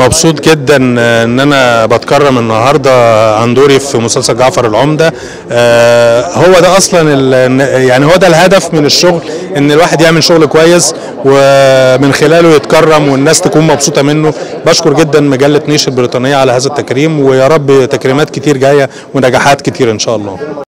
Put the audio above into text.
مبسوط جدا ان انا بتكرم النهارده عن دوري في مسلسل جعفر العمدة. هو ده اصلا يعني هو ده الهدف من الشغل، ان الواحد يعمل شغل كويس ومن خلاله يتكرم والناس تكون مبسوطه منه. بشكر جدا مجله نيش البريطانيه على هذا التكريم، ويا رب تكريمات كتير جايه ونجاحات كتير ان شاء الله.